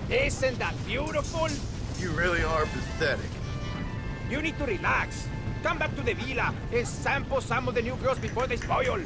Isn't that beautiful? You really are pathetic. You need to relax. Come back to the villa and sample some of the new girls before they spoil.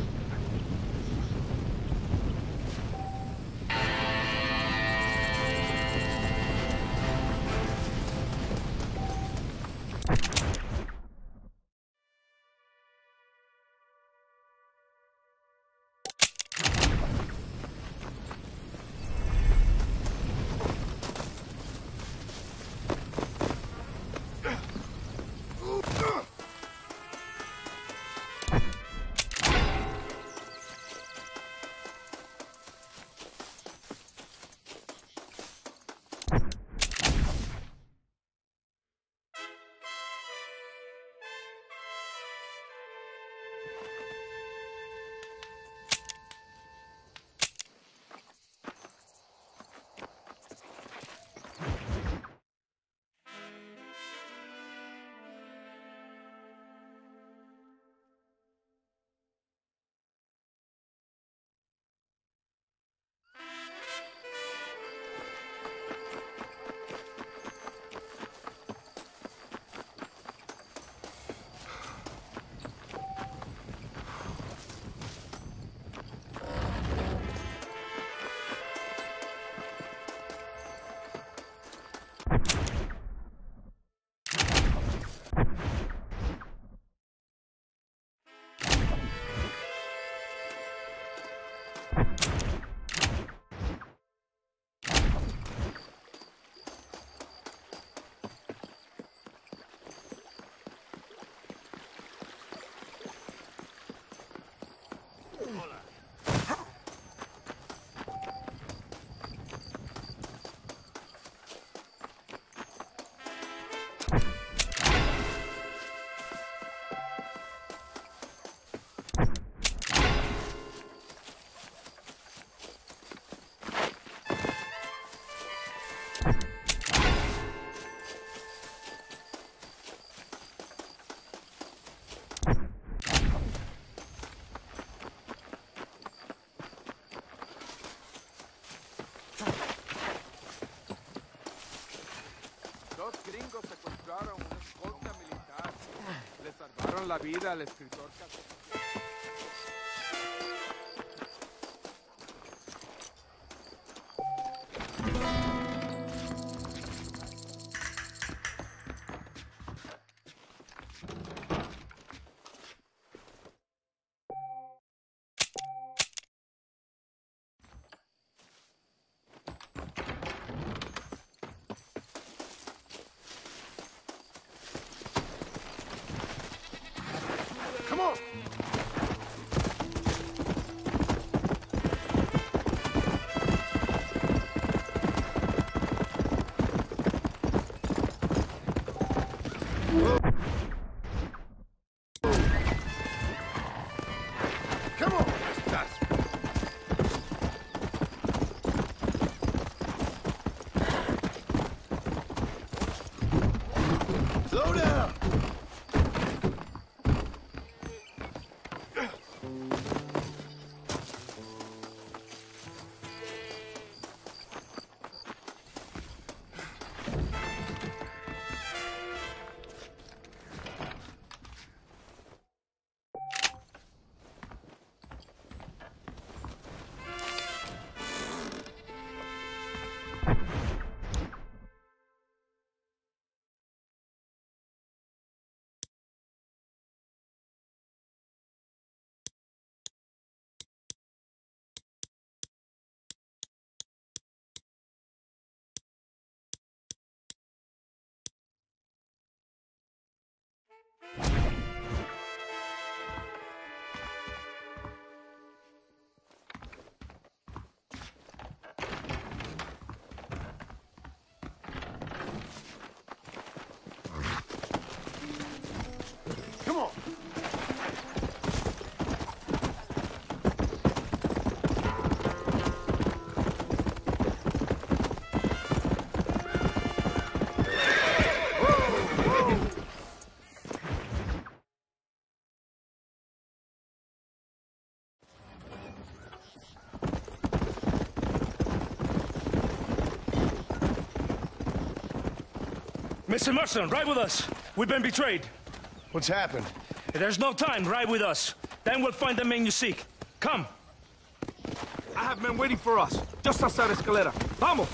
Dos gringos secuestraron una escolta militar. Le salvaron la vida al escritor católico. Come on! Mr. Marston, ride with us. We've been betrayed. What's happened? There's no time. Ride with us. Then we'll find the men you seek. Come. I have men waiting for us, just outside Escalera. Vamos!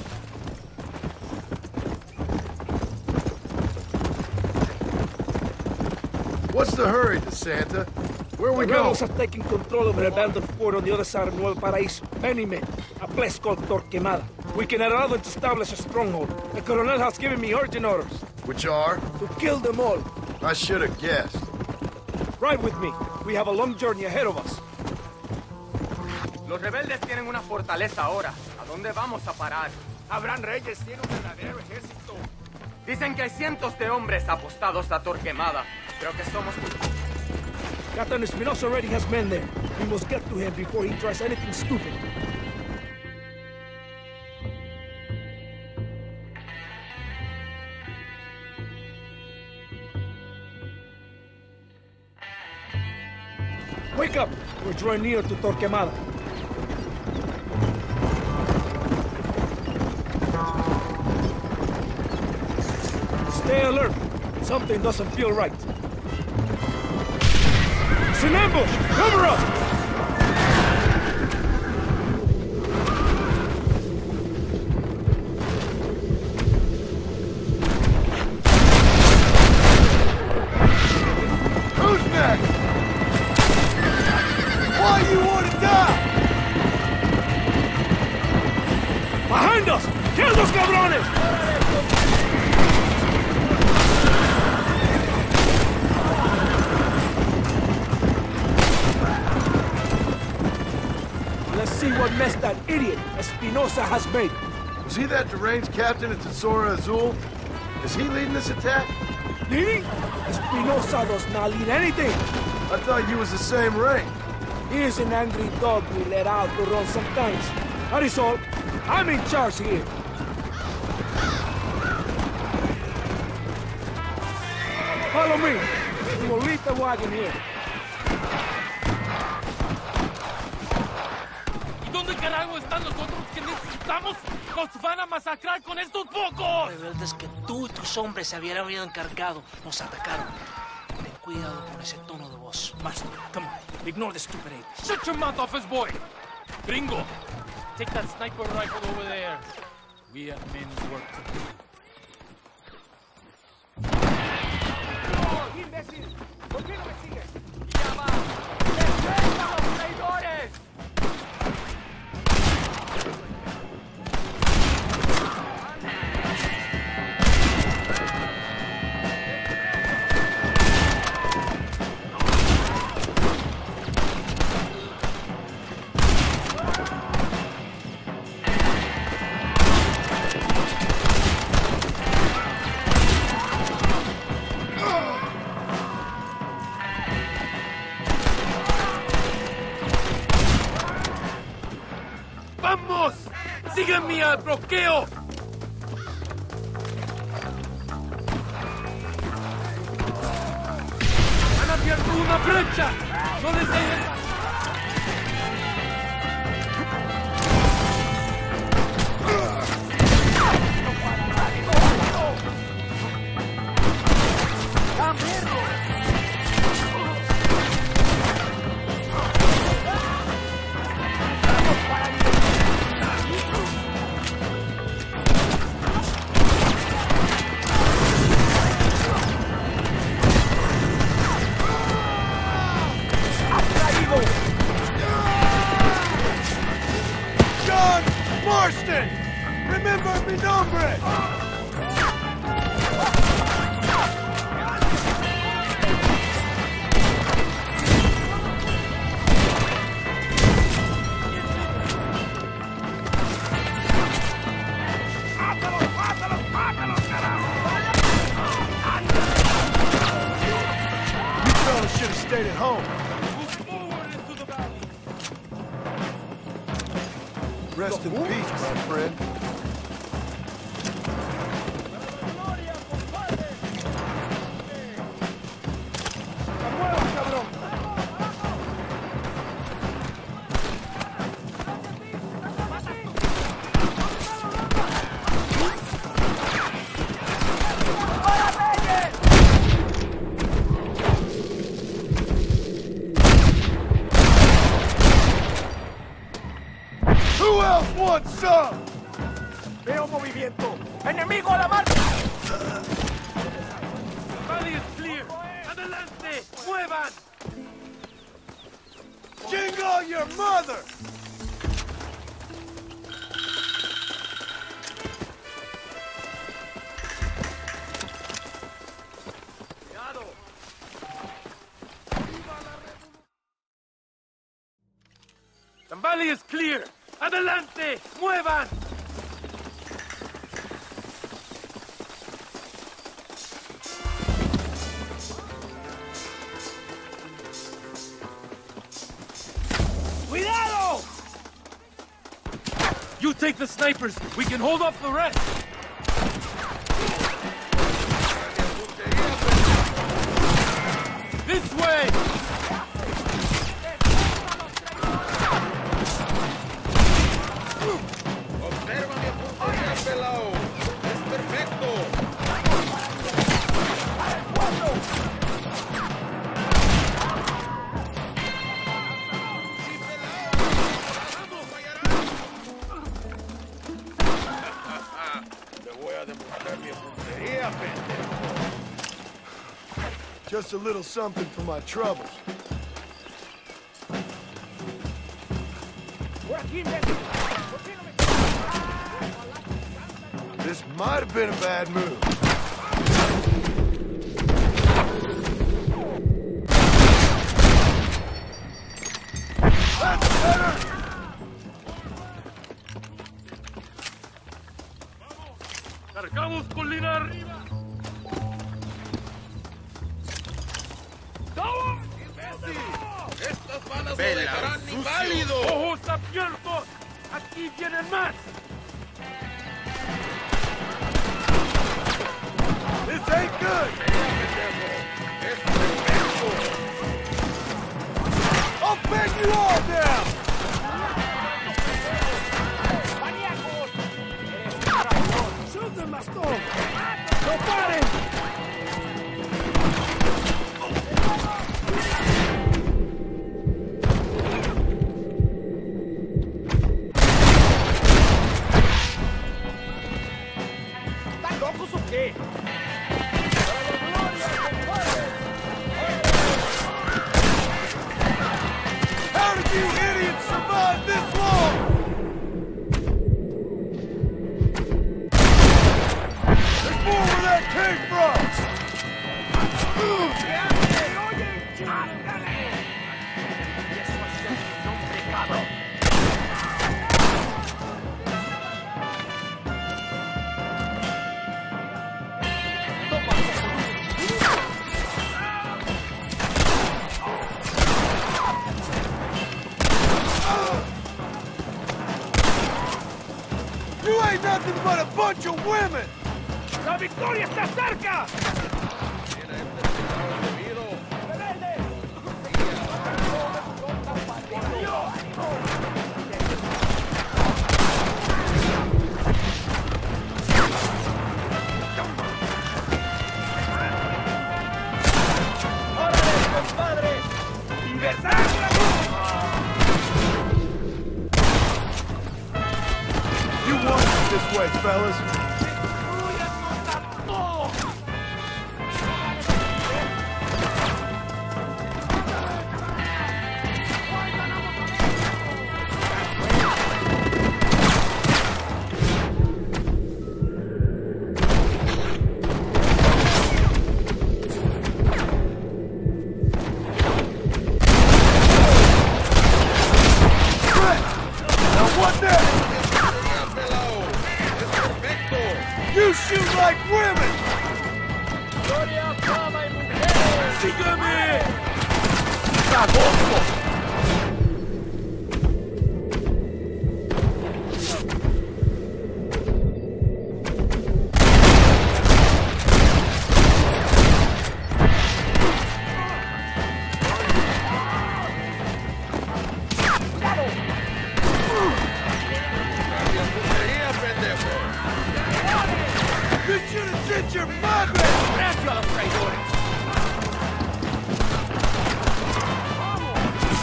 What's the hurry, DeSanta? Where are we The going? rebels are taking control of an abandoned fort on the other side of Nuevo Paraíso. Many men. A place called Torquemada. We can allow them to establish a stronghold. The Colonel has given me urgent orders. Which are? To kill them all. I should have guessed. Ride with me. We have a long journey ahead of us. Los rebeldes tienen una fortaleza ahora. ¿A dónde vamos a parar? Abraham Reyes tiene un verdadero ejército. Dicen que hay cientos de hombres apostados a Torquemada. Creo que somos... Captain Espinosa already has men there. We must get to him before he tries anything stupid. Wake up! We're drawing near to Torquemada. Stay alert. Something doesn't feel right. It's an ambush! Cover up! Who's next? Why you want to die? Behind us! Kill those cabrones! Let's see what mess that idiot Espinosa has made. Was he that deranged captain at Tesoro Azul? Is he leading this attack? Leading? Espinosa does not lead anything. I thought you was the same rank. He is an angry dog we let out to run sometimes. That is all. I'm in charge here. Follow me. We will leave the wagon here. ¿Y dónde carajo están los otros que necesitamos? ¡Nos van a masacrar con estos pocos! Rebeldes que tú y tus hombres se habían encargado nos atacaron. Ten cuidado con ese tono de voz. Master, come on. Ignore the stupid ape. Shut your mouth off his boy! Gringo, take that sniper rifle over there. We have men's work to do. ¡Imbécil! ¿Por qué no me sigues? ¡Ya va! ¡Destruyan a los traidores! ¡Vamos! ¡Sígueme al bloqueo! ¡Han abierto una brecha! ¡No les dejen! John Marston! Remember mi nombre! You fellas should have stayed at home. Rest in peace, my friend. else wants some? Veo movimiento. ¡Enemigo a la marcha! Valley is clear. Adelante. Muevan. Jingle your mother! The valley is clear. Adelante. Muevan. ¡Cuidado! You take the snipers. We can hold off the rest. This way. Just a little something for my troubles. This might have been a bad move. That's better! Cargamos colina arriba. ¡Estas balas no dejarán inválido! ¡Ojos abiertos! ¡Aquí vienen más! This ain't good! ¡Es perfecto! I'll bang you all down! ¡Suelten bastón! ¡No paren! ¿Están locos o qué? How did you idiots survive this long? There's more where that came from! You ain't nothing but a bunch of women! ¡La victoria está cerca! ¡Órale, compadres! ¡Libertad! You want it this way, fellas. You shoot like women! ¡Sígueme! You should have sent your mother! ¡Gracias a los traidores!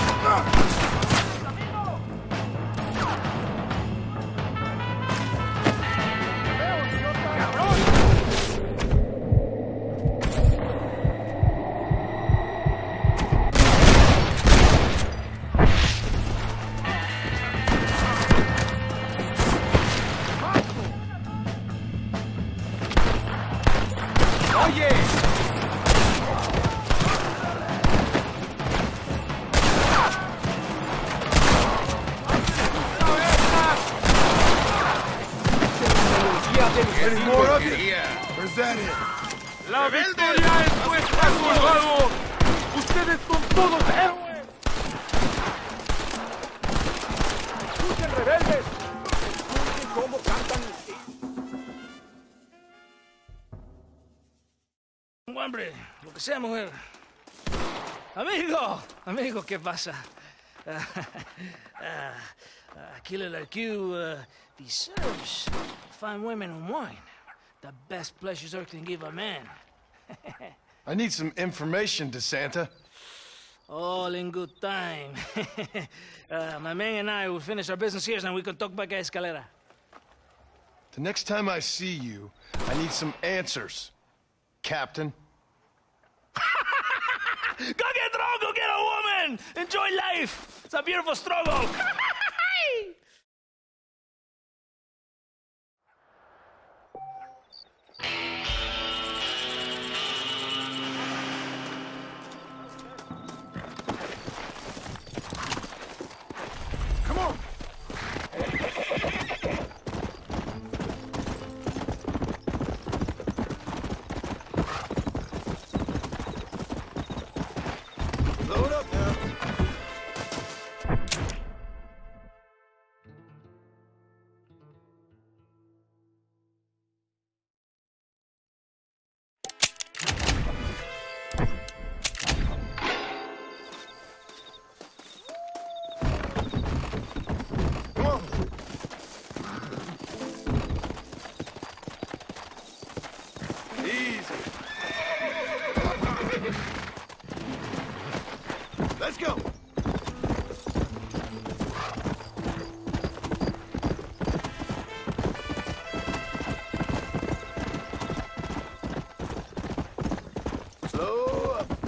Any more of you? Or is that it? ¡La victoria es nuestra, soldado! ¡Ustedes son todos héroes! ¡Escuchen, rebeldes! ¡Escuchen cómo cantan! Hombre, lo que sea, mujer. Amigo, ¿qué pasa? Killer like you deserves fine women and wine. The best pleasures Earth can give a man. I need some information, DeSanta. All in good time. My man and I will finish our business here, and we can talk back at Escalera. The next time I see you, I need some answers, Captain. Go get drunk, go get a woman! Enjoy life! It's a beautiful struggle! Come on! Load up now. Come on. Easy. Let's go. Slow up.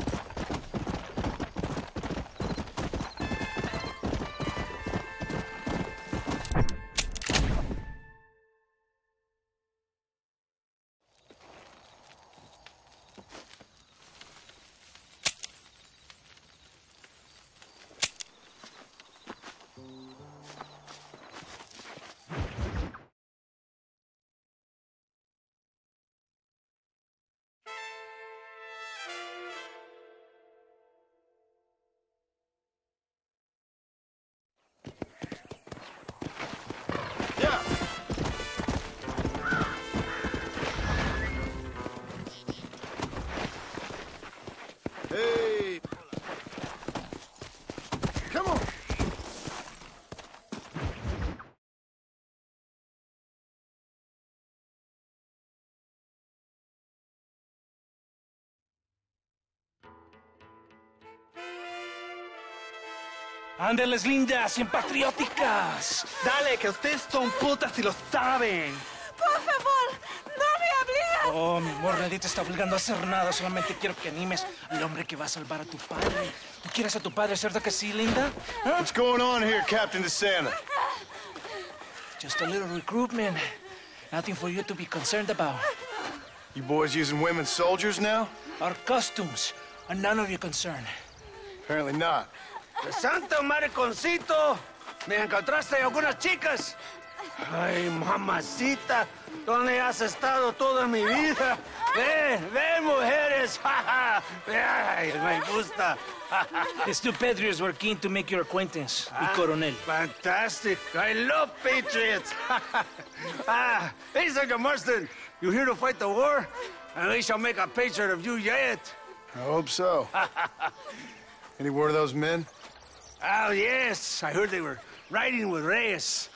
Yeah. Hey. Come on. Ándeles, lindas, bien patrióticas. Dale, que ustedes son putas y lo saben. Por favor, no me obligues. Oh, mi amor, nadie te está obligando a hacer nada. Solamente quiero que animes al hombre que va a salvar a tu padre. ¿Tú quieres a tu padre, cierto que sí, linda? ¿Ah? What's going on here, Captain DeSanta? Just a little recruitment. Nothing for you to be concerned about. You boys using women soldiers now? Our costumes are none of your concern. Apparently not. ¡Santo mariconcito! ¿Me encontraste algunas chicas? Ay, mamacita, ¿dónde has estado toda mi vida? Ven, mujeres. Ay, me gusta. These two patriots were keen to make your acquaintance, mi coronel. Fantastic. I love patriots. Hey, Sergeant Marston, you here to fight the war? And we shall make a patriot of you yet. I hope so. Any word of those men? Oh, yes. I heard they were riding with Reyes.